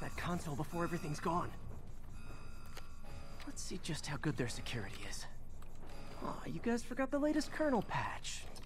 that console before everything's gone. Let's see just how good their security is. Aw, you guys forgot the latest kernel patch.